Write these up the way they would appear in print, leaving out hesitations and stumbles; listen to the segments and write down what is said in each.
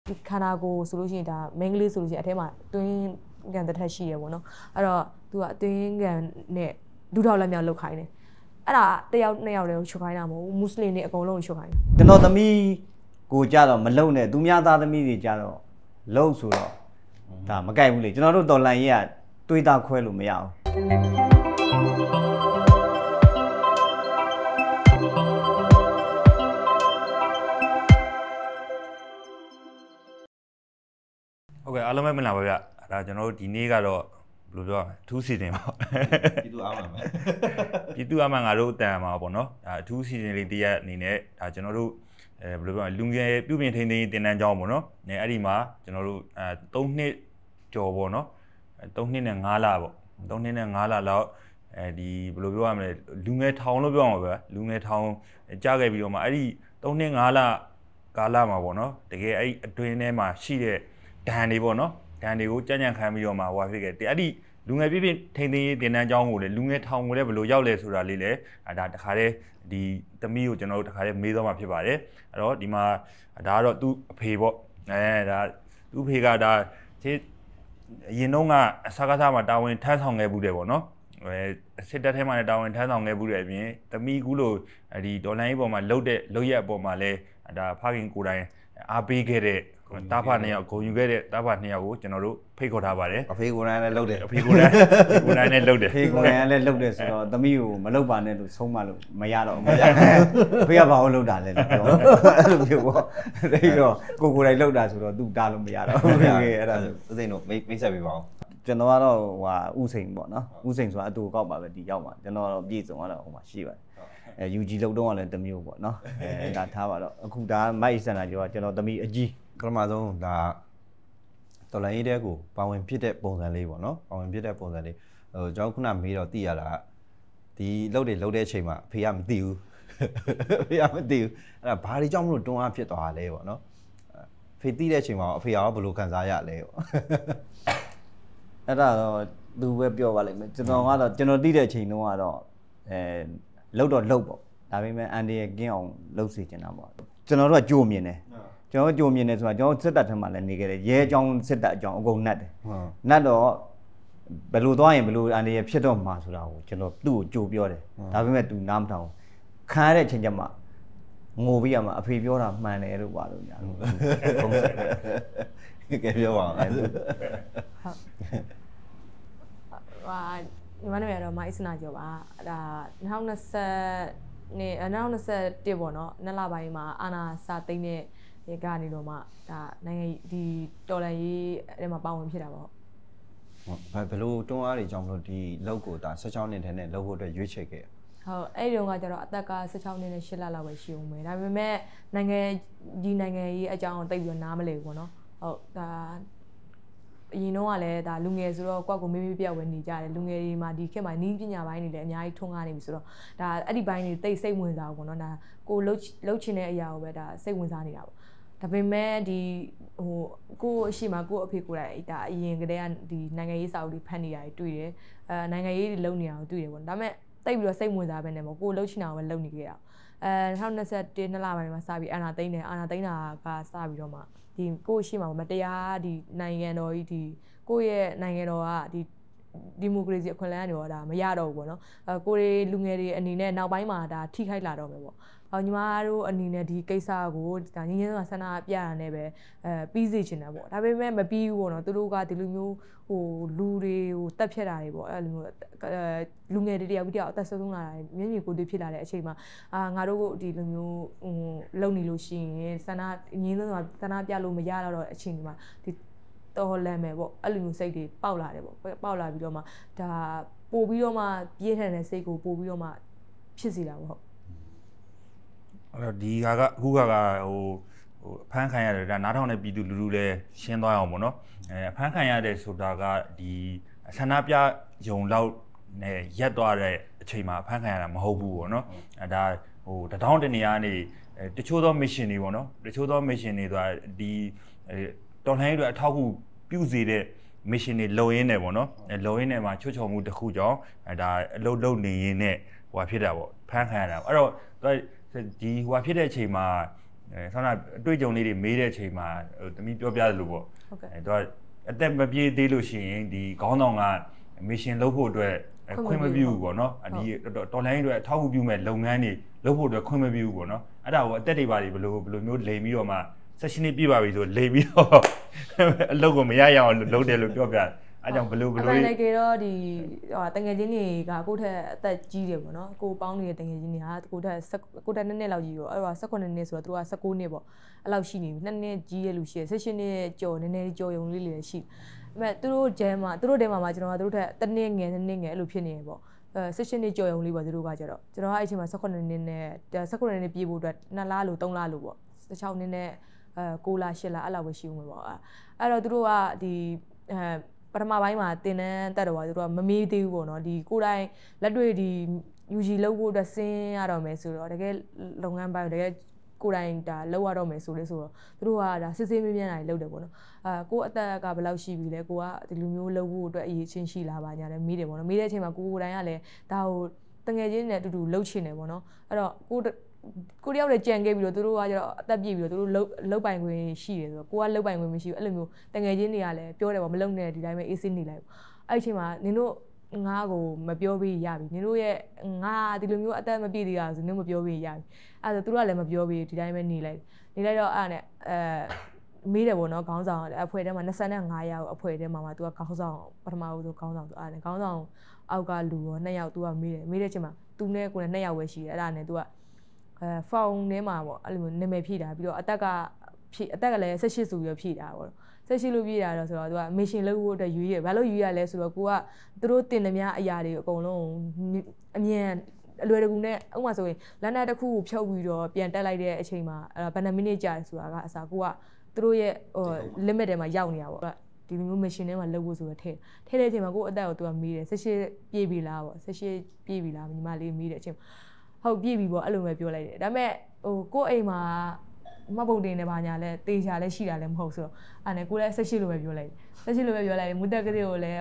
ဒီခန္ဓာကိုယ်ဆိုလို့ရှိရင်ဒါ main ကလေးဆိုလို့ရှိရင်အထဲမှာတွင်းကန်တစ်ထက်ရှိရပေါ့နော်အဲ့တော့သူကအတွင်းကန်နဲ့ဒူထောက်လက်မြောက်လောက်ခိုင်းတယ်အဲ့ဒါတယောက်နှစ်ယောက်တည်းကိုချွတ်ခိုင်းတာမဟုတ်ဘူးမွတ်စလင်တွေအကုန်လုံးကိုချွတ်ခိုင်းတယ်ကျွန်တော်သမီးကိုကြတော့မလုံနဲ့သူများသားသမီးတွေကြတော့လုံဆိုတော့ဒါမကြိုက်ဘူးလေကျွန်တော်တို့တော်လန်ကြီးကတွေးတာခွဲလို့မရဘူးဟုတ်ကဲ့အားလုံးပဲမင်္ဂလာပါဗျဒါကျွန်တော်တို့ဒီနေ့ကတော့ဘယ်လိုပြောရမလဲအထူးစီစဉ်ပါပြည်သူအားမှန်ပါပြည်သူအားမှန်ငါတို့အတန်မှာပေါ့နော်ဒါအထူးစီစဉ်လေးတရက်အနေနဲ့ဒါကျွန်တော်တို့ဘယ်လိုပြောရလဲလူငယ်ပြုပြင်ထိန်းသိမ်းရေးတင်တန်းကျောင်းပေါ့နော်အဲ့ဒီမှာကျွန်တော်တို့3နှစ်ကျော်ပေါ့နော်3နှစ်နဲ့5လပေါ့3နှစ်နဲ့5လလောက်ဒီဘယ်လိုပြောရမလဲလူငယ်ထောင်လို့ပြောမှာပဲလူငယ်ထောင်ကြားခဲ့ပြီးတော့မှအဲ့ဒီ3နှစ်5လကာလမှာပေါ့နော်တကယ်အဲ့ဒီအတွင်းထဲမှာရှိတဲ့ဒဏ်တွေပေါ့နော်ဒဏ်တွေကိုကြံ့ကြံ့ခံပြီးတော့မှဟိုဖြစ်ခဲ့တယ်အဲ့ဒီလူငယ်ပြည့်ပြည့်ထိန်းသိမ်းရေးတင်တန်းကျောင်းကိုလေလူငယ်ထောင်ကိုလည်းဘယ်လိုရောက်လဲဆိုတာလေးလေဒါတခါတည်းဒီသမီးကိုကျွန်တော်တို့တခါတည်းမေးသွားမှာဖြစ်ပါတယ်အဲ့တော့ဒီမှာဒါကတော့သူ့အဖေပေါ့ဒါသူ့အဖေကဒါအရင်တော့ကအစားကစားမှာတာဝန်ထမ်းဆောင်ခဲ့ဘူးတယ်ပေါ့နော်စစ်တပ်ထဲမှာလည်းတာဝန်ထမ်းဆောင်ခဲ့ဘူးတယ်အပြင်သမီးကူလို့ဒီဒေါ်လာရေးပေါ်မှာလှုပ်တဲ့လှုပ်ရက်အပေါ်မှာလည်းဒါဖခင်ကိုယ်တိုင်အားပေးခဲ့တဲ့တာဖာ2ယောက်ဂုံယူခဲ့တဲ့တာဖာ2ယောက်ကိုကျွန်တော်တို့ဖိတ်ခေါ်ထားပါတယ်အဖေကိုယ်တိုင်လည်းလှုပ်တယ်အဖေကိုယ်တိုင်လည်းလှုပ်တယ်အဖေကိုယ်တိုင်လည်းလှုပ်တယ်ဆိုတော့သမီးကိုမလှုပ်ပါနဲ့လို့ဆုံးမလို့မရတော့ဘူးအဖေကဘာလို့လှုပ်တာလဲလို့ပြောအဲ့လိုမျိုးပေါ့ဒါတော့ကိုယ်တိုင်လှုပ်တာဆိုတော့သူတားလို့မရတော့ဘူးအဲ့ဒါဦးစိန်တို့မိတ်ဆက်ပေးပါဦးကျွန်တော်ကတော့ဥစိန်ပေါ့နော်ဥစိန်ဆိုတာအတူကောက်ပါပဲဒီရောက်ပါကျွန်တော်တော့ပြည်စုံကတော့ဟိုမှာရှိပါတယ်UG လောက်တော့လည်းတမျိုးပေါ့နော်ဒါထားပါတော့အခုဒါမိုက်စင်တာကျော်ကကျွန်တော်သမီးအကြီးပထမဆုံးဒါတော်လိုင်းရေးတဲ့ကိုပါဝင်ဖြစ်တဲ့ပုံစံလေးပေါ့နော်ပါဝင်ဖြစ်တဲ့ပုံစံလေးကျွန်တော်ခုနမေးတော့သိရတာဒီလှုပ်တဲ့အချိန်မှာအဖေကမသိဘူးအဖေကမသိဘူးအဲ့ဒါဘာတွေကြောင့်မလို့တွန်းအားဖြစ်သွားတာလဲပေါ့နော်ဖေသိတဲ့အချိန်မှာအဖေကဘယ်လိုခံစားရလဲပေါ့အဲ့ဒါတော့သူပဲပြောပါလိမ့်မယ်ကျွန်တော်ကတော့ကျွန်တော်သိတဲ့အချိန်တုန်းကတော့လှုပ်တော့လှုပ်ပေါ့ဒါပေမဲ့အန်ဒီရဲ့ကင်းအောင်လှုပ်စီချင်တာပေါ့ကျွန်တော်တို့ကကြိုမြင်တယ်ကျွန်တော်ကြိုမြင်တယ်ဆိုတာကျွန်တော်စစ်တပ်ထက်မှလည်းနေခဲ့တယ်ရဲအကြောင်းစစ်တပ်အကြောင်းအကုန်နှက်တယ်နှက်တော့ဘယ်လိုသွားရင်ဘယ်လိုအန်ဒီရဲ့ဖြစ်တော့မှာဆိုတာကိုကျွန်တော်သူ့ကိုကြိုပြောတယ်ဒါပေမဲ့သူနားမထောင်ခံရတဲ့အချိန်ကျမှငိုပြီးရမှာအဖေပြောတာမှန်တယ်လို့ပါလို့ညာလို့ပုံစံကဲပြောပါဦးဟာညီမတို့ရတော့မိုက်စနာကျော်ပါဒါ2020နှစ်2021ပေါ့နော်နှစ်လပိုင်းမှာအာနာစာသိမ်းတဲ့ရေကနေတော့မှဒါနိုင်ငံဒီတော်လန်ရေးအဲ့မှာပါဝင်ဖြစ်တာပေါ့ဟုတ်ဘယ်လိုတွန်းအားတွေကြောင့်မလို့ဒီလောက်ကိုဒါ16နှစ်ထဲနဲ့လောက်ဖို့အတွက်ရွေးချယ်ခဲ့ဟုတ်အဲ့ဒီတော့ကကျတော့အသက်က16နှစ်နဲ့8လလောက်ပဲရှိဦးမယ်ဒါပေမဲ့နိုင်ငံရေးအကြောင်းကိုသိပြီးတော့နားမလည်ဘူးပေါ့နော်ဟုတ်ဒါအရင်တော့ကလည်းဒါလူငယ်ဆိုတော့ကိုယ့်ကိုမေးမေးပြတ်ဝယ်နေကြတယ်လူငယ်တွေမှာဒီခေတ်မှာနီးပညာပိုင်းတွေလည်းအများကြီးထွန်းကားနေပြီဆိုတော့ဒါအဲ့ဒီပိုင်းတွေတိတ်စိတ်ဝင်စားဘူးပေါ့နော်ဒါကိုလှုပ်ချင်တဲ့အရာကိုပဲဒါစိတ်ဝင်စားနေတာပေါ့ဒါပေမဲ့ဒီဟိုကိုအရှိမကိုအဖေကိုယ်တိုင်ဒါအရင်ကတည်းကဒီနိုင်ငံရေးစာအုပ်တွေဖတ်နေတာတွေ့တယ်နိုင်ငံရေးတွေလုပ်နေတာကိုတွေ့တယ်ပေါ့ဒါပေမဲ့တိတ်ပြီးတော့စိတ်ဝင်စားပဲနေပေါ့ကိုလှုပ်ချင်တာကိုပဲလုပ်နေခဲ့တာ2021နှစ်လပိုင်းမှာစပြီးအာဏာသိမ်းတာကစပြီးတော့မှဒီကိုရှိမှာမတရားဒီနိုင်ငံတော်ကြီးဒီကိုရဲ့နိုင်ငံတော်ကဒီမိုကရေစီအခွင့်အလမ်းတွေတော့ဒါမရတော့ဘူးပေါ့နော်ကိုတွေလူငယ်တွေအနေနဲ့နောက်ပိုင်းမှာဒါထိခိုက်လာတော့မယ်ပေါ့ညီမတို့အနေနဲ့ဒီကိစ္စကိုဒါငင်းငင်းဆန္ဒပြရတာနဲ့ပဲပြီးစေချင်တာပေါ့ဒါပေမဲ့မပြီးဘူးပေါ့နော်သူတို့ကဒီလိုမျိုးဟိုလူတွေကိုတက်ဖြတ်တာတွေပေါ့အဲ့လိုမျိုးလူငယ်တွေတယောက်အသက်ဆုံးလာတာမျက်မြင်ကိုယ်တွေ့ဖြစ်လာတဲ့အချိန်မှာငါတို့ကိုဒီလိုမျိုးဟိုလုံနေလို့ရှိရင်ဆန္ဒငင်းဆုံးဆန္ဒပြလို့မရတော့တဲ့အချိန်ဒီမှာဒီတော်လန့်မယ်ပေါ့အဲ့လိုမျိုးစိတ်တွေပေါက်လာတယ်ပေါ့ပေါက်လာပြီးတော့မှဒါပို့ပြီးတော့မှပြင်းထန်တဲ့စိတ်ကိုပို့ပြီးတော့မှဖြစ်စေတာပေါ့အဲ့တော့ဒီဟာကအခုကဟိုအဖမ်းခံရတယ်ဒါနားထောင်တဲ့ပြည်သူလူထုလည်းရှင်းသွားအောင်ပေါ့နော်အဖမ်းခံရတယ်ဆိုတာကဒီဆန္ဒပြယုံလောက်နဲ့ရက်သွားတဲ့အချိန်မှာအဖမ်းခံရတာမဟုတ်ဘူးပေါ့နော်ဒါဟိုတထောင်တနေရာနေတချို့သော mission တွေပေါ့နော်တချို့သော mission တွေဆိုတာဒီတော်လှန်ရေးတွေအထောက်အကူပြုစေတဲ့ mission တွေလုံရင်းနေပေါ့နော်လုံရင်းနေမှာချွတ်ချော်မှုတစ်ခုကြောင့်ဒါအလုပ်လုပ်နေရင်းနဲ့ဟိုဖြစ်တာပေါ့ဖမ်းခံရတာအဲ့တော့ဒီဟိုဖြစ်တဲ့အချိန်မှာဆောင်းအတွေ့အကြုံလေးတွေမေးတဲ့အချိန်မှာသမီးပြောပြတယ်လို့ပေါ့သူကအသက်မပြေးသေးလို့ရှိရင်ဒီခေါင်းဆောင်ကမစ်ရှင်လုပ်ဖို့အတွက်ခွင့်မပြုဘူးပေါ့နော်ဒီတော်လိုင်းတွေအထောက်အကူပြုမဲ့လုပ်ငန်းတွေလုပ်ဖို့အတွက်ခွင့်မပြုဘူးပေါ့နော်အဲ့ဒါကိုအသက်တွေပါဘယ်လိုမျိုးလိမ်ပြီးတော့မှ16နှစ်ပြည့်ပါပြီဆိုလိမ်ပြီးတော့အလုပ်ကိုမရရအောင်လုပ်တယ်လို့ပြောပြအဲ့ကြောင့်ဘယ်လိုလည်းကြတော့ဒီတငယ်ချင်းတွေကကိုယ့်ထက်အသက်ကြီးတယ်ပေါ့နော်ကိုပေါင်းနေတဲ့တငယ်ချင်းတွေကကိုယ့်ထက်2နှစ်လောက်ကြီးရောအဲ့တော့18နှစ်ဆိုတော့သူက19နှစ်ပေါ့အဲ့လောက်ရှိနေပြီ2နှစ်ကြီးရဲ့လူရှိတယ်16နှစ်ကျော်နည်းနည်းကျော်ရုံလေးလေးရှိအဲ့မဲ့သူတို့တဲမှာကျွန်တော်ကသူတို့ထက်1နှစ်ငယ်2နှစ်ငယ်အဲ့လိုဖြစ်နေတယ်ပေါ့16နှစ်ကျော်ရုံလေးပေါ့သူတို့ကကြတော့ကျွန်တော်ကအဲ့ချိန်မှာ18နှစ်နဲ့18နှစ်ပြည့်ဖို့အတွက်2လလို့3လလို့ပေါ့16နှစ်နဲ့9လ8လအဲ့လောက်ပဲရှိဦးမှာပေါ့အဲ့တော့သူတို့ကဒီပထမပိုင်းမှာတင်တန်းတက်တော့သူတို့ကမမေးသေးဘူးပေါ့နော်ဒီကိုယ်တိုင်လက်တွေ့ဒီ UG လောက်ဖို့အတွက်ဆင်းရတော့မယ်ဆိုတော့တကယ်လုပ်ငန်းပိုင်းတကယ်ကိုယ်တိုင်ဒါလောက်ရတော့မယ်ဆိုလို့ဆိုတော့သူတို့ကဒါစစ်စစ်မြင်းမြန်းတာလုပ်တယ်ပေါ့နော်ကိုယ်အသက်ကဘယ်လောက်ရှိပြီလဲကိုကဒီလူမျိုးလုပ်ဖို့အတွက်အရေးချင်းရှိလာပါညာတယ်မေးတယ်ပေါ့နော်မေးတဲ့အချိန်မှာကိုယ်တိုင်ကလည်းဒါကိုတငယ်ချင်းနဲ့အတူတူလှုပ်ချင်တယ်ပေါ့နော်အဲ့တော့ကိုတယောက်လည်းကြံခဲ့ပြီးတော့သူတို့ကကျတော့အသက်ပြည့်ပြီးတော့သူတို့လုတ်ပိုင်ခွင့်ရှိတယ်ဆိုတော့ကိုကလုတ်ပိုင်ခွင့်မရှိဘူးအဲ့လိုမျိုးတငယ်ချင်းတွေကလည်းပြောတယ်ပေါ့မလုံနဲ့ဒီတိုင်းပဲအေးစင်းနေလိုက်ပေါ့အဲ့ဒီအချိန်မှာနင်တို့ငါ့ကိုမပြောပေးရပြီနင်တို့ရဲ့ငါဒီလိုမျိုးအသက်မပြည့်သေးတာဆိုနင်မပြောပေးရပြီအဲ့ဒါသူတို့ကလည်းမပြောပေးဒီတိုင်းပဲနေလိုက်တော့အဲ့နဲ့မေးတယ်ပေါ့နော်ခေါင်းဆောင်အဖွဲ့ထဲမှာ25ယောက်အဖွဲ့ထဲမှာမှသူကခေါင်းဆောင်ပထမဦးဆုံးခေါင်းဆောင်သူအဲ့နဲ့ခေါင်းဆောင်အောက်ကလူရော2ယောက်သူကမေးတဲ့အချိန်မှာသူနဲ့ကိုယ်နဲ့2ယောက်ပဲရှိတယ်အဲ့ဒါနဲ့သူကဖောင်ထဲမှာပေါ့အဲ့လိုနာမည်ဖြည့်တာပြီးတော့အသက်ကလည်း18ဆိုပြီးတော့ဖြည့်တာပေါ့18လို့ဖြည့်တာတော့ဆိုတော့သူကမစ်ရှင်လုပ်ဖို့အတွက်ရွေးရဘာလို့ရွေးရလဲဆိုတော့ကိုကသူတို့တင်သမျှအရာတွေအကုန်လုံးအမြန်အလွယ်တကူနဲ့ဥပမာဆိုရင်လမ်းတစ်ခုကိုဖြုတ်ပြီးတော့ပြန်တက်လိုက်တဲ့အချိန်မှာဘယ်နှမိနစ်ကြာတယ်ဆိုတာကအစားကိုကသူတို့ရဲ့limit ထဲမှာရောက်နေတာပေါ့ဒီလိုမျိုး machine ထဲမှာလုပ်ဖို့ဆိုတော့ထည့်တဲ့အချိန်မှာကိုအသက်ကိုသူကမေးတယ်18ပြည့်ပြီလားပေါ့18ပြည့်ပြီလားညီမလေးမေးတဲ့အချိန်ဟုတ်ပြည့်ပြီပေါ့အဲ့လိုပဲပြောလိုက်တယ်ဒါပေမဲ့ကိုယ့်အိမ်မှာမှတ်ပုံတင်နေပါညာလဲတေချာလဲရှိတာလဲမဟုတ်ဆိုတော့အဲ့နဲ့ကိုလည်း18လို့ပဲပြောလိုက်တယ်18လို့ပဲပြောလိုက်တယ်မူတက်ကလေးကိုလည်း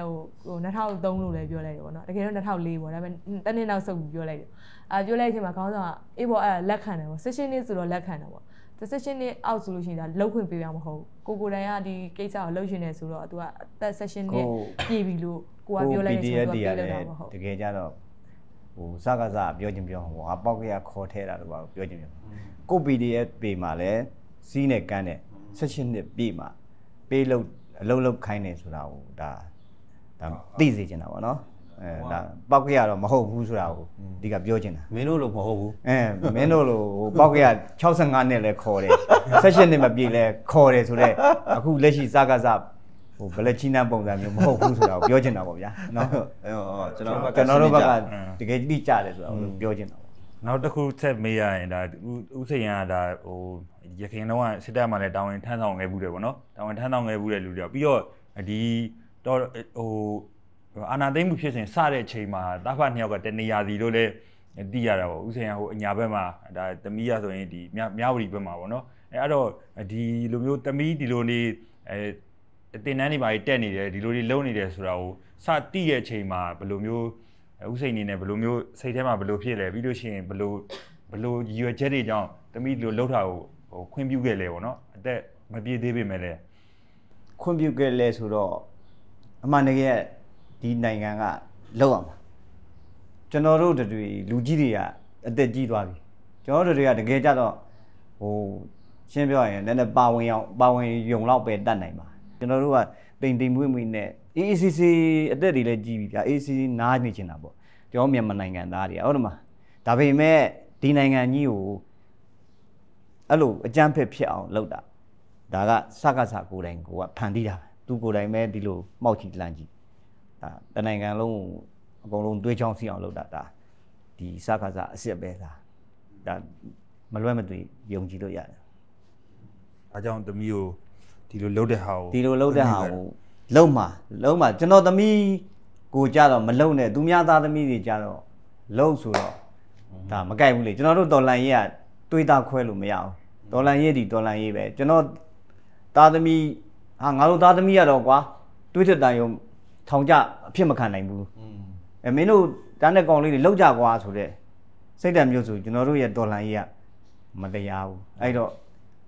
2003လို့လည်းပြောလိုက်တယ်ပေါ့နော်တကယ်တော့2004ပေါ့ဒါပေမဲ့တနေ့နောက်ဆုတ်ပြီးပြောလိုက်တယ်ပြောလိုက်တဲ့အချိန်မှာခေါင်းဆောင်ကအေးပေါ့အဲ့လက်ခံတယ်ပေါ့16နှစ်ဆိုတော့လက်ခံတယ်ပေါ့16နှစ်အောက်ဆိုလို့ရှိရင်ဒါလှုပ်ခွင့်ပေးရမှာမဟုတ်ကိုတိုင်ကဒီကိစ္စကိုလှုပ်ရှင်နေဆိုတော့သူကအသက်16နှစ်ပြည့်ပြီလို့ကိုကပြောလိုက်တယ်ဆိုတော့ပြေးလောက်တာမဟုတ်တကယ်ကြတော့စကားပြောချင်းပြောဟိုပေါက်ကရခေါ်ထဲတာတော့ပြောချင်းပြောကို PDF ပေမှာလဲစီးနဲ့ကန်းနဲ့16နှစ်ပြည့်မှာပေးလို့အလုံးလုံးခိုင်းနေဆိုတာကိုဒါသိစေချင်တာပေါ့နော်ဒါပေါက်ကရတော့မဟုတ်ဘူးဆိုတာကိုဒီကပြောချင်တာမင်းတို့လို့မဟုတ်ဘူးမင်းတို့လို့ပေါက်ကရ65နှစ်လဲခေါ်တယ်16နှစ်မပြည့်လဲခေါ်တယ်ဆိုတော့အခုလက်ရှိစကားဘယ်လက်ချီနာပုံစံမျိုးမဟုတ်ဘူးဆိုတာကိုပြောချင်တာပေါ့ဗျာနော်ကျွန်တော်တို့ဘက်ကတကယ်တိကျတယ်ဆိုတာကိုပြောချင်တာပေါ့နောက်တစ်ခုဆက်မေးရရင်ဒါဥစိန်ကဒါရခိုင်တော့စစ်တပ်မှာလည်းတာဝန်ထမ်းဆောင်ခဲ့ဘူးတယ်ပေါ့နော်တာဝန်ထမ်းဆောင်ခဲ့ဘူးတဲ့လူတွေပြီးတော့ဒီတော့အာနာသိမ့်မှုဖြစ်စဉ်စတဲ့အချိန်မှာတာဖတ်2ယောက်ကတနေရာစီလို့လည်းသိရတာပေါ့ဥစိန်ကအညာဘက်မှာဒါသမီးရဆိုရင်ဒီမြဝတီဘက်မှာပေါ့နော်အဲ့တော့ဒီလိုမျိုးသမီးဒီလိုနေတင်တန်းတွေပါတက်နေတယ်ဒီလိုတွေလုံနေတယ်ဆိုတာကိုစတိရဲ့အချိန်မှာဘယ်လိုမျိုးဥစိန်နေနဲ့ဘယ်လိုမျိုးစိတ်ထဲမှာဘယ်လိုဖြစ်လဲပြီးလို့ရှိရင်ဘယ်လိုရည်ရွယ်ချက်တွေကြောင့်သမီးဒီလိုလှုပ်တာကိုခွင့်ပြုခဲ့လဲပေါ့နော်အသက်မပြည့်သေးပေမဲ့လည်းခွင့်ပြုခဲ့လဲဆိုတော့အမှန်တကယ်ဒီနိုင်ငံကလောက်အောင်ကျွန်တော်တို့တွေလူကြီးတွေကအသက်ကြီးသွားပြီကျွန်တော်တို့တွေကတကယ်ကြတော့ရှင်းပြောရင်လည်းပါဝင်ယုံလောက်ပဲတတ်နိုင်ပါကျွန်တော်တို့ကတိမ်မွေ့နဲ့ AACC အသက်တွေလည်းကြီးပြီဗျာ AACC နားနေချင်တာပေါ့ကျွန်တော်မြန်မာနိုင်ငံသားတွေဟုတ်တယ်မဒါပေမဲ့ဒီနိုင်ငံကြီးကိုအဲ့လိုအကြမ်းဖက်ဖြစ်အောင်လုပ်တာဒါကစကားကိုယ်တိုင်ကိုကဖန်တီးတာသူကိုယ်တိုင်ပဲဒီလိုမှောက်ချီလန့်ကြည့်ဒါတနိုင်ငံလုံးအကုန်လုံးတွေးချောင်းစီအောင်လုပ်တာဒါဒီစကားအစ်စ်ပဲဒါမလွဲမသွေယုံကြည်လို့ရတယ်အားကြောင့်သမီးကိုဒီလိုလှုပ်တဲ့ဟာကိုလုံမှာကျွန်တော်သမီးကိုကြတော့မလုံနဲ့သူများသားသမီးတွေကြတော့လုံဆိုတော့ဒါမကြိုက်ဘူးလေကျွန်တော်တို့တော်လန်ရေးကတွေးတာခွဲလို့မရဘူးတော်လန်ရေးဒီတော်လန်ရေးပဲကျွန်တော်သားသမီးငါတို့သားသမီးရတော့ကွာတွေးတဲ့တန်ရုံထောင်ကြအဖြစ်မခံနိုင်ဘူးမင်းတို့တန်းတဲ့ကောင်လေးတွေလောက်ကြကွာဆိုတဲ့စိတ်ဓာတ်မျိုးဆိုကျွန်တော်တို့ရဲ့တော်လန်ရေးကမတရားဘူးအဲ့တော့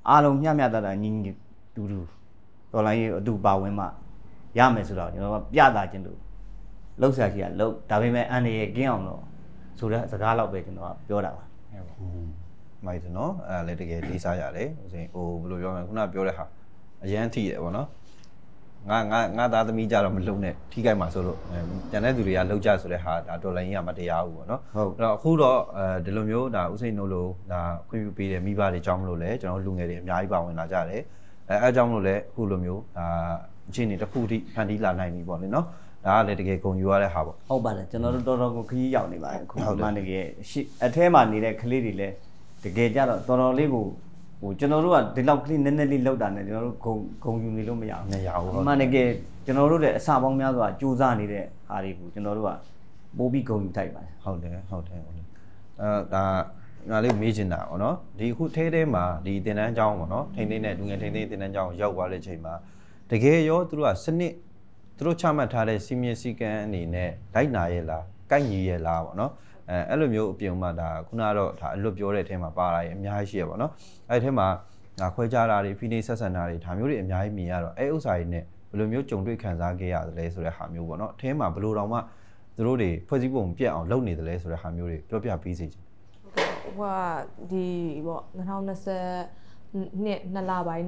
အားလုံးမျှမျှတတညီညီတူတူတော်လိုင်းအတူပါဝင်မှရမယ်ဆိုတော့ကျွန်တော်ကပြတာချင်းလို့လှုပ်ရှားရှိရလှုပ်ဒါပေမဲ့အန်ဒီရဲ့ကင်းအောင်တော့ဆိုတဲ့စကားတော့ပဲကျွန်တော်ကပြောတာပါမိုက်တယ်နော်အဲ့လည်းတကယ်လေးစားရတယ်ဟိုဘယ်လိုပြောမလဲခုနပြောတဲ့ဟာအရန်ထိတယ်ပေါ့နော်ငါသားသမီးကြတော့မလုံနဲ့ထိခိုက်မှာဆိုလို့ကျန်တဲ့သူတွေကလှုပ်ကြဆိုတဲ့ဟာဒါတော်လိုင်းကြီးကမတရားဘူးပေါ့နော်အဲ့တော့အခုတော့ဒီလိုမျိုးဒါဥစိန်တို့လိုဒါခွင့်ပြုပေးတယ်မိဘတွေကြောင်းမလို့လဲကျွန်တော်လူငယ်တွေအများကြီးပါဝင်လာကြတယ်အဲအကြောင်းမလို့လဲအခုလိုမျိုးဒါအခြေအနေတစ်ခုထိဖန်တီးလာနိုင်ပြီပေါ့လေနော်ဒါကလည်းတကယ်ဂုဏ်ယူရတဲ့ဟာပေါ့ဟုတ်ပါတယ်ကျွန်တော်တို့တော်တော်ကိုခရီးရောက်နေပါတယ်အခုမှတကယ်အထဲမှာနေတဲ့ကလေးတွေလည်းတကယ်ကြတော့တော်တော်လေးကိုဟိုကျွန်တော်တို့ကဒီလောက်ကလေးနည်းနည်းလေးလောက်တာနဲ့ကျွန်တော်တို့ဂုံယူနေလို့မရဘူးမရဘူးမှန်တကယ်ကျွန်တော်တို့လည်းအစာပေါင်းများစွာစူးစမ်းနေတဲ့ဟာတွေကိုကျွန်တော်တို့ကပိုးပြီးဂုံယူထိုက်ပါတယ်ဟုတ်တယ်ဒါငါလေးမေးချင်တာပေါ့နော်ဒီအခုထဲမှာဒီတင်တန်းကျောင်းပေါ့နော်ထိန်းသိမ်းတဲ့လူငယ်ထိန်းသိမ်းတင်တန်းကျောင်းရောက်သွားတဲ့အချိန်မှာတကယ်ရောသူတို့ကစနစ်သူတို့ချမှတ်ထားတဲ့စီမင်းစည်းကမ်းအနေနဲ့လိုက်နာရဲ့လားကိုက်ညီရဲ့လားပေါ့နော်အဲ့လိုမျိုးအပြင်မှာဒါခုနကတော့ဒါအလွတ်ပြောတဲ့အထဲမှာပါလာရင်အများကြီးရှိရပါတော့အဲ့ဒီထဲမှာဒါခွဲခြားတာတွေဖိနှိပ်ဆက်ဆံတာတွေဒါမျိုးတွေအများကြီးမြင်ရတော့အဲ့ဥစ္စာတွေနဲ့ဘယ်လိုမျိုးကြုံတွေ့ခံစားခဲ့ရတယ်လဲဆိုတဲ့ဟာမျိုးပေါ့နော်အထဲမှာဘယ်လိုတောင်မှသူတို့တွေဖွဲ့စည်းပုံပြတ်အောင်လုပ်နေတယ်လဲဆိုတဲ့ဟာမျိုးတွေပြောပြပေးစီချင်ဟိုဒီပေါ့2020နှစ်လပိုင်း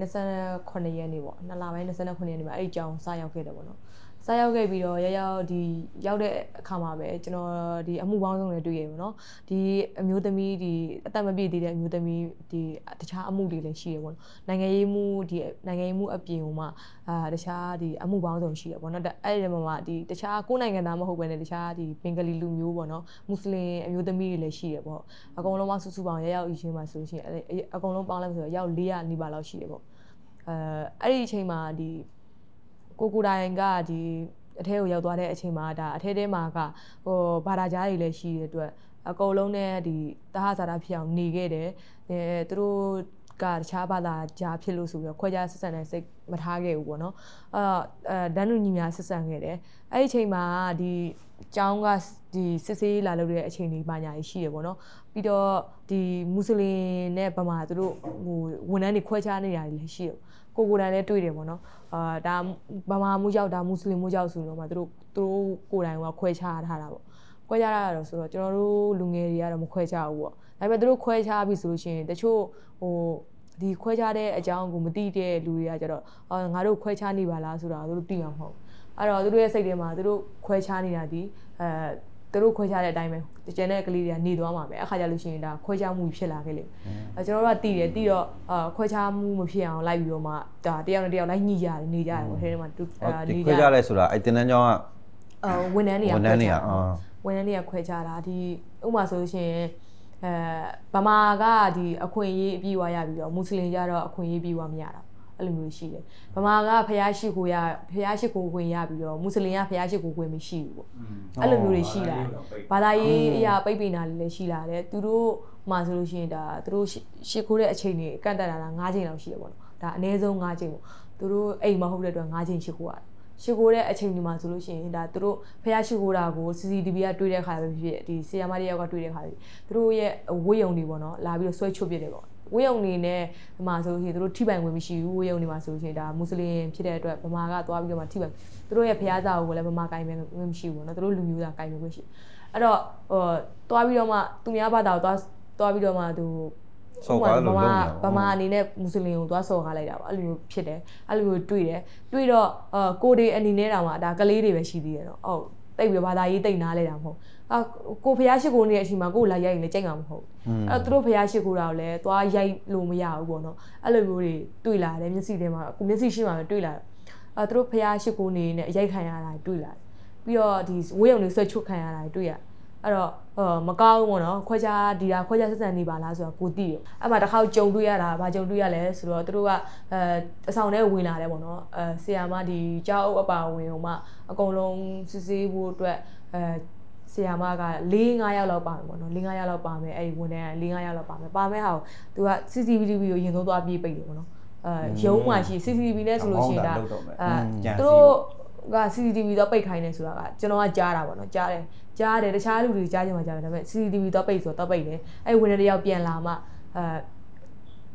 29ရက်နေ့ပေါ့2လပိုင်း29ရက်နေ့မှာအဲ့ဒီကြောင်စရောက်ခဲ့တယ်ပေါ့နော်စရောက်ခဲ့ပြီးတော့ရောက်ဒီရောက်တဲ့အခါမှာပဲကျွန်တော်ဒီအမှုပေါင်းစုံတွေတွေ့ရပါတော့ဒီအမျိုးသမီးဒီအသက်မပြည့်သေးတဲ့အမျိုးသမီးဒီတခြားအမှုတွေလည်းရှိရပေါ့နော်နိုင်ငံရေးမှုဒီနိုင်ငံရေးမှုအပြင်မှာတခြားဒီအမှုပေါင်းစုံရှိရပေါ့နော်အဲ့ဒီမှာဒီတခြားကိုယ်နိုင်ငံသားမဟုတ်ဘဲနဲ့တခြားဒီဘင်္ဂလီလူမျိုးပေါ့နော်မွတ်စလင်အမျိုးသမီးတွေလည်းရှိရပေါ့အကုန်လုံးစုစုပေါင်းရောက်အချင်းမှာဆိုလို့ရှိရင်အကုန်လုံးပေါင်းလိုက်ဆိုတော့ရောက်400နီးပါးလောက်ရှိရပေါ့အဲ့ဒီအချိန်မှာဒီကိုတိုင်ကဒီအထဲကိုရောက်သွားတဲ့အချိန်မှာဒါအထဲထဲမှာကဟိုဘာသာကြားတွေလည်းရှိတဲ့အတွက်အကုန်လုံးနဲ့ဒီတဟဇာတာဖြစ်အောင်နေခဲ့တယ်သူတို့ကတခြားဘာသာကြားဖြစ်လို့ဆိုပြီးတော့ခွဲခြားဆက်ဆံတဲ့စိတ်မထားခဲ့ဘူးပေါ့နော်ဒန်းလူညီများဆက်ဆံခဲ့တယ်အဲ့ဒီအချိန်မှာဒီကျောင်းကဒီစစ်ဆေးလာလို့တဲ့အချိန်လေးပါညာရှိရပေါ့နော်ပြီးတော့ဒီမွတ်စလင်နဲ့ဗမာသူတို့ဟိုဝန်ထမ်းတွေခွဲခြားနေတာတွေလည်းရှိရကိုတိုင်လည်းတွေ့တယ်ပေါ့နော်ဒါဗမာမှုကြောက်ဒါမွတ်စလင်မှုကြောက်ဆိုတော့မှသူတို့ကိုတိုင်ကခွဲခြားထားတာပေါ့ခွဲခြားထားတာတော့ဆိုတော့ကျွန်တော်တို့လူငယ်တွေကတော့မခွဲခြားဘူးပေါ့ဒါပေမဲ့သူတို့ခွဲခြားပြီဆိုလို့ရှိရင်တချို့ဟိုဒီခွဲခြားတဲ့အကြောင်းကိုမသိတဲ့လူတွေကကျတော့ငါတို့ခွဲခြားနေပါလားဆိုတာသူတို့သိမှာမဟုတ်အဲ့တော့သူတို့ရဲ့စိတ်ထဲမှာသူတို့ခွဲခြားနေတာဒီသူတို့ခွဲခြားတဲ့အတိုင်းပဲကျန်တဲ့ကလေးတွေကနေသွားမှာပဲအခါကျလို့ရှိရင်ဒါခွဲခြားမှုဖြစ်လာခဲ့လေကျွန်တော်တို့ကတည်တယ်တည်တော့ခွဲခြားမှုမဖြစ်အောင်လိုက်ပြီးတော့မှဒါတယောက်နဲ့တယောက်လိုက်ညှိကြတယ်နေကြတယ်ပေါ့ထဲထဲမှာနေကြခွဲခြားလဲဆိုတာအဲ့တင်တန်းကျောင်းကဝန်ထမ်းတွေကခွဲခြားတာဒီဥပမာဆိုလို့ရှိရင်ဗမာကဒီအခွင့်အရေးအပြည့်အဝရပြီးတော့မွတ်စလင်ကြတော့အခွင့်အရေးပြည့်ဝမရတာအဲ့လိုမျိုးရှိတယ်ဗမာကဖျားရှိခိုးခွင့်ရပြီးတော့မွတ်စလင်ကဖျားရှိခိုးခွင့်မရှိဘူးပေါ့အဲ့လိုမျိုးတွေရှိလာတယ်ဘာသာရေးအရာပိတ်ပင်တာလည်းရှိလာတယ်သူတို့မှဆိုလို့ရှိရင်ဒါသူတို့ရှိခိုးတဲ့အချိန်တွေကန့်တက်လာတာ9ချိန်လောက်ရှိတယ်ပေါ့နော်ဒါအနည်းဆုံး9ချိန်ပေါ့သူတို့အိမ်မဟုတ်တဲ့အတွက်9ချိန်ရှိခိုးရတယ်ရှိခိုးတဲ့အချိန်ဒီမှာဆိုလို့ရှိရင်ဒါသူတို့ဖျားရှိခိုးတာကို CCTV ကတွေ့တဲ့ခါပဲဖြစ်ဒီဆီယာမတယောက်ကတွေ့တဲ့ခါပဲသူတို့ရဲ့ဝေးယုံတွေပေါ့နော်လာပြီးတော့ဆွဲချုပ်ပြစ်တယ်ပေါ့ဝေးယုံနေနဲ့ဒီမှာဆိုလို့ရှိရင်သူတို့ထိပိုင်ဝင်မရှိဘူးဝေးယုံနေမှာဆိုလို့ရှိရင်ဒါမွတ်စလင်ဖြစ်တဲ့အတွက်ဗမာကသွားပြီးတော့မှထိပိုင်သူတို့ရဲ့ဖျားစာကိုလည်းဗမာကိုင်ပဲမရှိဘူးပေါ့နော်သူတို့လူမျိုးသားကိုင်ပဲရှိအဲ့တော့သွားပြီးတော့မှသူများဘာသာကိုသွားပြီးတော့မှသူဆော်ကားလို့လုပ်နေတာဗမာအနေနဲ့မွတ်စလင်ကိုသွားဆော်ကားလိုက်တာပေါ့အဲ့လိုမျိုးဖြစ်တယ်အဲ့လိုမျိုးတွေ့တော့ကိုတွေအနေနဲ့တောင်မှဒါကလေးတွေပဲရှိသေးတယ်နော်ဟုတ်တိတ်ပြီးဘာသာရေးတိတ်နားလဲတာမဟုတ်ကိုဖျားရှိခိုးနေတဲ့အချိန်မှာကိုလာရိုက်ရင်လည်းကြိုက်မှာမဟုတ်အဲ့သူတို့ဖျားရှိခိုးတာကိုလည်းသွားရိုက်လို့မရဘူးပေါ့နော်အဲ့လိုမျိုးတွေတွေ့လာတယ်မျက်စိထဲမှာကိုမျက်စိရှိမှပဲတွေ့လာတယ်သူတို့ဖျားရှိခိုးနေနဲ့ရိုက်ခံရတာတွေ့လာတယ်ပြီးတော့ဒီဝေးရုံတွေဆွဲချွတ်ခံရတာတွေ့ရအဲ့တော့မကောင်းဘူးပေါ့နော်ခွဲခြားဆက်ဆံနေပါလားဆိုတော့ကိုသိတယ်အဲ့မှာတစ်ခါကြုံတွေ့ရတာဗာကြုံတွေ့ရလဲဆိုတော့သူတို့ကအဆောင်ထဲဝင်လာတယ်ပေါ့နော်ဆီယာမဒီကြောက်အုပ်အပါဝင်ဟိုမှအကုန်လုံးစစ်ဆေးဖို့အတွက်ဆီယာမက4-5ယောက်လောက်ပါမယ်ပေါ့နော်4-5ယောက်လောက်ပါမယ်အဲ့ဒီဝန်ထမ်းက4-5ယောက်လောက်ပါမယ်ပါမဲ့ဟာကိုသူက CCTV ကိုရင်သုံးသွားပြေးပိတ်တယ်ပေါ့နော်ရုံးမှာရှိ CCTV နဲ့ဆိုလို့ရှိရင်ဒါသူတို့က CCTV တော့ပိတ်ခိုင်းနေဆိုတာကကျွန်တော်ကကြားတာပေါ့နော်ကြားတယ်တခြားလူတွေကြားကြမှာကြားတယ်ဒါပေမဲ့ CCTV တော့ပိတ်ဆိုတော့ပိတ်တယ်အဲ့ဝန်ထမ်းတယောက်ပြန်လာမှ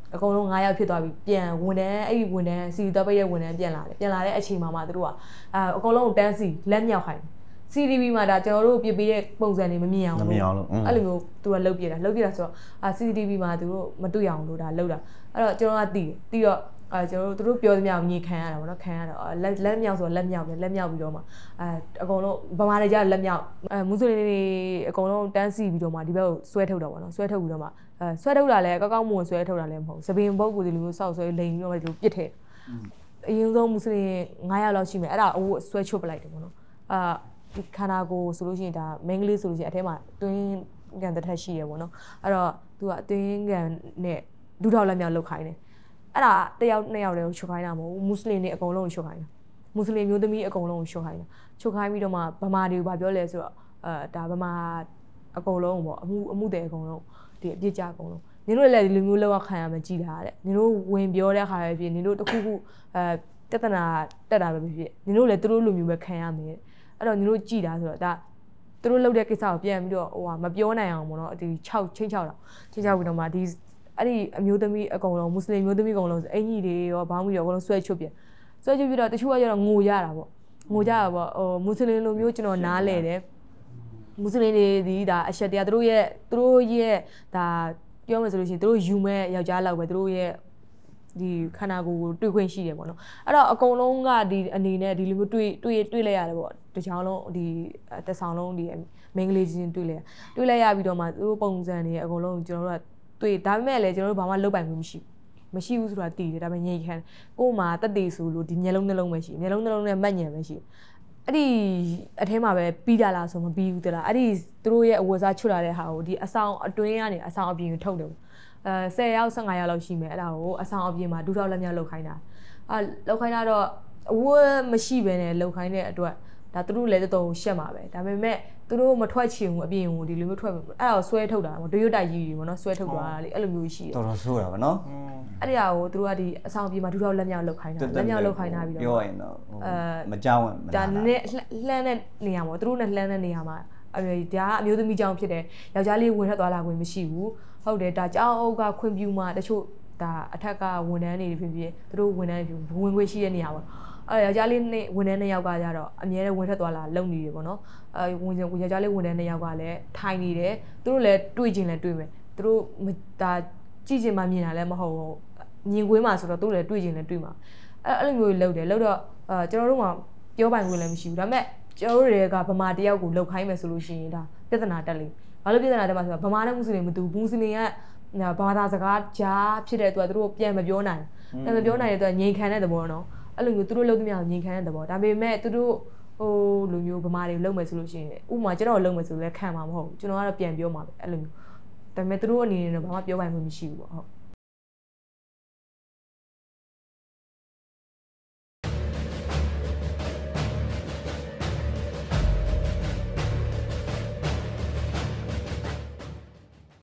အကုန်လုံး9ယောက်ဖြစ်သွားပြီပြန်ဝန်တန်းအဲ့ဒီဝန်တန်းစီတော့ပိတ်ရဲ့ဝန်တန်းပြန်လာတဲ့အချိန်မှာသူတို့ကအကုန်လုံးတန်းစီလက်မြောက်ခိုင်း CDB မှာဒါကျွန်တော်တို့ပြပေးတဲ့ပုံစံတွေမမြင်အောင်လို့အဲ့လိုမျိုးသူကလုတ်ပြတာဆိုတော့CDB မှာသူတို့မတွေ့အောင်လို့ဒါလုတ်တာအဲ့တော့ကျွန်တော်ကတီးတော့ကျွန်တော်တို့ပြောသမျှညင်ခံရတာပေါ့နော်ခံရတော့လက်မြောက်ဆိုတော့လက်မြောက်ပြီးတော့မှအကုန်လုံးဗမာတွေကြလက်မြောက်မွတ်စလင်တွေအကုန်လုံးတန်းစီပြီးတော့မှဒီဘက်ကိုဆွဲထုတ်တော့ပေါ့နော်ဆွဲထုတ်ပြီးတော့မှဆွဲထုတ်တာလည်းကောက်မွန်ဆွဲထုတ်တာလည်းမဟုတ်စပင်ပုတ်ကိုဒီလိုမျိုးစောက်ဆွဲလိန်ပြီးတော့ဒီလိုပြစ်ထည့်အရင်ဆုံးမွတ်စလင်9ယောက်လောက်ရှိမယ်အဲ့ဒါအဝတ်ဆွဲချွတ်ပလိုက်တယ်ပေါ့နော်ဒီခန္ဓာကိုယ်ဆိုလို့ရှိရင်ဒါမင်းကလေးဆိုလို့ရှိရင်အထဲမှာတွင်းကန်တစ်ထက်ရှိရပေါ့နော်အဲ့တော့သူကတွင်းကန်နဲ့ဒူးထောက်လက်မြောက်လုတ်ခိုင်းတယ်အဲ့ဒါတယောက်2ယောက်တည်းကိုချုပ်ခိုင်းတာမဟုတ်ဘူးမွတ်စလင်တွေအကုန်လုံးကိုချုပ်ခိုင်းတာမွတ်စလင်မျိုးသမီးအကုန်လုံးကိုချုပ်ခိုင်းတာချုပ်ခိုင်းပြီးတော့မှဗမာတွေကိုဗာပြောလဲဆိုတော့ဒါဗမာအကုန်လုံးပေါ့အမှုတွေအကုန်လုံးဒီအပြစ်ကြအကုန်လုံးနင်တို့လည်းဒီလိုမျိုးလောက်ခံရမှကြည်တာတဲ့နင်တို့ဝင်ပြောတဲ့ခါပဲဖြစ်နင်တို့တခုခုတသနာတက်တာပဲဖြစ်နင်တို့လည်းသူတို့လိုမျိုးပဲခံရမယ်အဲ့တော့နင်တို့ကြည်တာဆိုတော့ဒါသူတို့လုပ်တဲ့ကိစ္စကိုပြန်ပြီးတော့မပြောနိုင်အောင်ပေါ့နော်ဒီ6ချင်း6တော့ချင်း6ပြီးတော့မှဒီအဲ့ဒီအမျိုးသမီးအကုန်လုံးမွတ်စလင်မျိုးသမီးအကုန်လုံးအင်ကြီးတွေရောဘောင်းမီရောအကုန်လုံးဆွဲချွတ်ပြီးတော့တချို့ကကျတော့ငိုကြတာပေါ့ငိုကြတာပေါ့မွတ်စလင်လိုမျိုးကျွန်တော်နားလဲတယ်မွတ်စလင်တွေဒီဒါအရှက်တရားသူတို့ရဲ့ဒါပြောမယ်ဆိုလို့ရှိရင်သူတို့ယူမဲ့ယောက်ျားလောက်ပဲသူတို့ရဲ့ဒီခန္ဓာကိုယ်ကိုတွေ့ခွင့်ရှိတယ်ပေါ့နော်အဲ့တော့အကုန်လုံးကဒီအနေနဲ့ဒီလိုမျိုးတွေ့လိုက်ရတယ်ပေါ့တချောင်းလုံးဒီတဆောင်လုံးဒီမင်္ဂလေးချင်းတွေ့လိုက်ရပြီးတော့မှသူတို့ပုံစံတွေအကုန်လုံးကျွန်တော်တို့ကတွေ့ဒါပေမဲ့လည်းကျွန်တော်တို့ဘာမှလုပ်ပိုင်မှုမရှိဘူးဆိုတာသိတယ်ဒါပေမဲ့ငြိမ်ခံကို့မှာတက်တည်ဆိုလို့ဒီမျက်လုံးနှလုံးပဲရှိမျက်လုံးနှလုံးနဲ့မှတ်ညံပဲရှိအဲ့ဒီအထဲမှာပဲပြီးတာလားဆိုမပြီးဘူးတလားအဲ့ဒီသူတို့ရဲ့အဝတ်စားချွတ်လာတဲ့ဟာကိုဒီအဆောင်အတွင်းကနေအဆောင်အပြင်ကိုထုတ်တယ်10ယောက်15ယောက်လောက်ရှိမယ်အဲ့ဒါကိုအဆောင်အပြင်မှာဒူးထောက်လက်မြောက်လောက်ခိုင်းတာလောက်ခိုင်းတာတော့အဝတ်မရှိဘဲနဲ့လောက်ခိုင်းတဲ့အတွက်ဒါသူတို့လည်းတော်တော်ရှက်မှာပဲဒါပေမဲ့သူတို့မထွက်ချင်ဘူးအပြင်ကိုဒီလိုမျိုးထွက်အဲ့ဒါကိုဆွဲထုတ်တာပေါ့ဒရွတ်တိုက်ကြီးတွေပေါ့နော်ဆွဲထုတ်သွားတာလေအဲ့လိုမျိုးရှိတယ်တော်တော်ဆိုးတာပါနော်အဲ့ဒီဟာကိုသူတို့ကဒီအဆောင်အပြင်မှာဒူးထောက်လက်မြောက်လောက်ခိုင်းတာလက်မြောက်လောက်ခိုင်းတာပြီးတော့ပြောရင်တော့မကြောက်ဘူးဒါနဲ့လှမ်းတဲ့နေရာပေါ့သူတို့နဲ့လှမ်းတဲ့နေရာမှာဒါအမျိုးသမီးကြောင့်ဖြစ်တယ်ယောက်ျားလေးဝင်ထွက်သွားလာခွင့်မရှိဘူးဟုတ်တယ်ဒါကြောင်အုပ်ကခွင့်ပြုမှတချို့ဒါအထက်ကဝန်ထမ်းတွေဖြစ်ဖြစ်သူတို့ဝန်ထမ်းတွေဝင်ခွင့်ရှိတဲ့နေရာပေါ့အဲ့ယောက်ျားလေးနဲ့ဝန်ထမ်း2ယောက်ကကြတော့အမြဲတမ်းဝင်ထွက်သွားလာလုံနေတယ်ပေါ့နော်ယောက်ျားလေးဝန်ထမ်း2ယောက်ကလည်းထိုင်နေတယ်သူတို့လည်းတွေ့ချင်းလည်းတွေ့မယ်သူတို့ဒါကြည့်ချင်းမှမြင်တာလည်းမဟုတ်ဘူးမြင်ကွင်းမှာဆိုတော့သူတို့လည်းတွေ့ချင်းလည်းတွေ့မှာအဲ့လိုမျိုးလုပ်တယ်လုပ်တော့ကျွန်တော်တို့ကပြောပိုင်ခွင့်လည်းမရှိဘူးဒါပေမဲ့ကျွန်တော်တို့တွေကဗမာတယောက်ကိုလှုပ်ခိုင်းမယ်ဆိုလို့ရှိရင်ဒါပြဿနာတက်လိမ့်ဘာလို့ပြဿနာတက်မှာဆိုတော့ဗမာနဲ့မွတ်စလင်မတူဘူးမွတ်စလင်ကဘာသာစကားကြားဖြစ်တဲ့အတွက်သူတို့ပြန်မပြောနိုင်တဲ့အတွက်ငြိမ်ခံတဲ့သဘောနော်အဲ့လိုမျိုးသူတို့လုပ်သမျှငြိမ်ခံတဲ့သဘောဒါပေမဲ့သူတို့လိုမျိုးဗမာတွေလုပ်မယ်ဆိုလို့ရှိရင်ဥပမာကျွန်တော်လုပ်မယ်ဆိုလည်းခံမှာမဟုတ်ဘူးကျွန်တော်ကတော့ပြန်ပြောမှာပဲအဲ့လိုမျိုးဒါပေမဲ့သူတို့အနေနဲ့တော့ဘာမှပြောပိုင်မှုမရှိဘူးပေါ့ဟုတ်